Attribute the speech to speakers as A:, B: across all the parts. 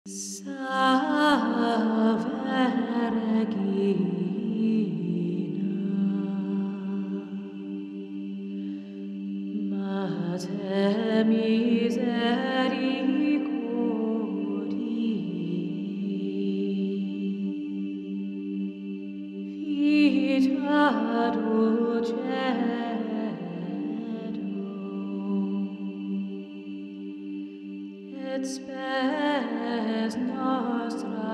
A: Sa Vergina, Mater misericordiae, vita dulcedo, et spes nostra.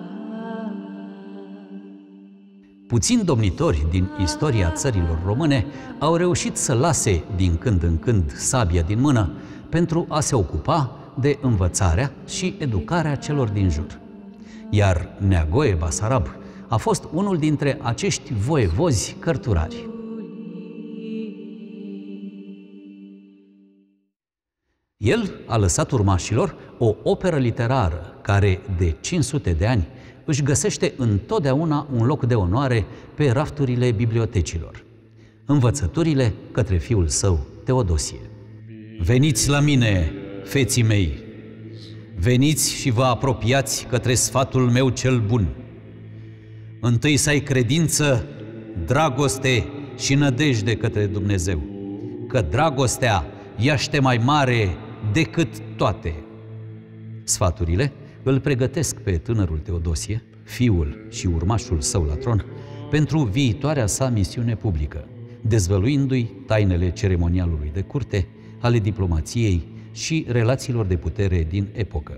B: Puțini domnitori din istoria țărilor române au reușit să lase din când în când sabia din mână pentru a se ocupa de învățarea și educarea celor din jur. Iar Neagoe Basarab a fost unul dintre acești voievozi cărturari. El a lăsat urmașilor o operă literară care, de 500 de ani, își găsește întotdeauna un loc de onoare pe rafturile bibliotecilor. Învățăturile către fiul său, Teodosie. Veniți la mine, feții mei! Veniți și vă apropiați către sfatul meu cel bun. Întâi să ai credință, dragoste și nădejde către Dumnezeu, că dragostea ește mai mare decât toate. Sfaturile îl pregătesc pe tânărul Teodosie, fiul și urmașul său la tron, pentru viitoarea sa misiune publică, dezvăluindu-i tainele ceremonialului de curte, ale diplomației și relațiilor de putere din epocă.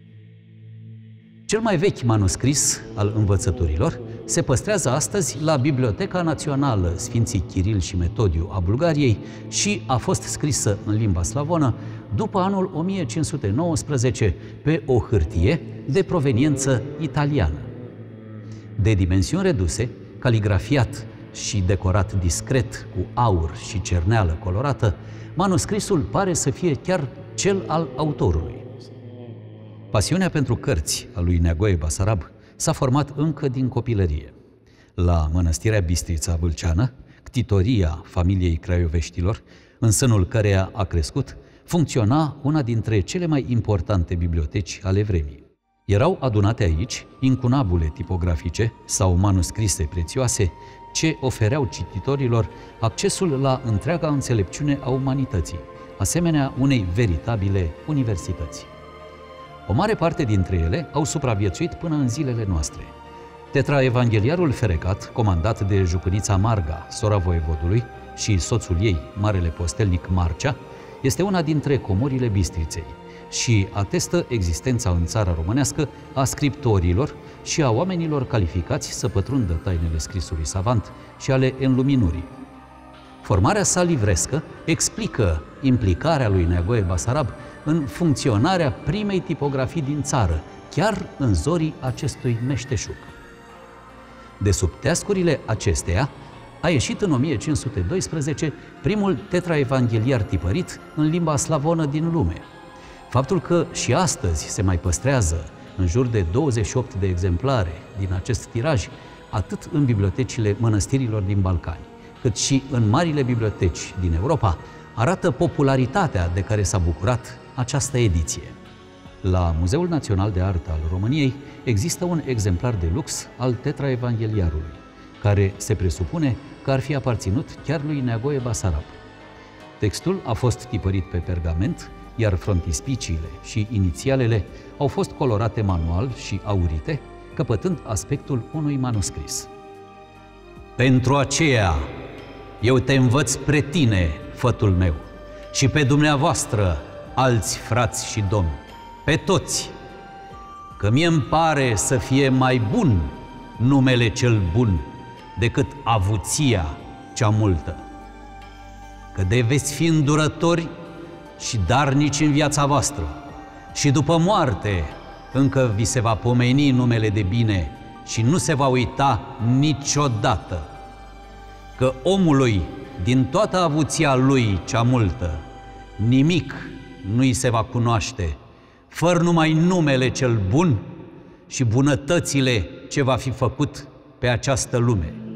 B: Cel mai vechi manuscris al învățăturilor se păstrează astăzi la Biblioteca Națională Sfinții Chiril și Metodiu a Bulgariei și a fost scrisă în limba slavonă după anul 1519 pe o hârtie de proveniență italiană. De dimensiuni reduse, caligrafiat și decorat discret cu aur și cerneală colorată, manuscrisul pare să fie chiar cel al autorului. Pasiunea pentru cărți a lui Neagoe Basarab s-a format încă din copilărie. La Mănăstirea Bistrița Vâlceană, ctitoria familiei craioveștilor, în sânul căreia a crescut, funcționa una dintre cele mai importante biblioteci ale vremii. Erau adunate aici incunabule tipografice sau manuscrise prețioase ce ofereau cititorilor accesul la întreaga înțelepciune a umanității, asemenea unei veritabile universități. O mare parte dintre ele au supraviețuit până în zilele noastre. Tetraevangheliarul Ferecat, comandat de Jucănița Marga, sora voievodului, și soțul ei, marele postelnic Marcea, este una dintre comorile Bistriței și atestă existența în țara românească a scriptorilor și a oamenilor calificați să pătrundă tainele scrisului savant și ale înluminării. Formarea sa livrescă explică implicarea lui Neagoe Basarab în funcționarea primei tipografii din țară, chiar în zorii acestui meșteșug. De sub teascurile acesteia a ieșit în 1512 primul tetraevangheliar tipărit în limba slavonă din lume. Faptul că și astăzi se mai păstrează în jur de 28 de exemplare din acest tiraj, atât în bibliotecile mănăstirilor din Balcani, cât și în marile biblioteci din Europa, arată popularitatea de care s-a bucurat această ediție. La Muzeul Național de Artă al României există un exemplar de lux al tetraevangheliarului, care se presupune că ar fi aparținut chiar lui Neagoe Basarab. Textul a fost tipărit pe pergament, iar frontispiciile și inițialele au fost colorate manual și aurite, căpătând aspectul unui manuscris. Pentru aceea, eu te învăț pre tine, fătul meu, și pe dumneavoastră, alți frați și domni, pe toți, că mie-mi pare să fie mai bun numele cel bun decât avuția cea multă, că de veți fi îndurători și darnici în viața voastră și după moarte încă vi se va pomeni numele de bine și nu se va uita niciodată, că omului din toată avuția lui cea multă nimic nu-i se va cunoaște, fără numai numele cel bun și bunătățile ce va fi făcut pe această lume.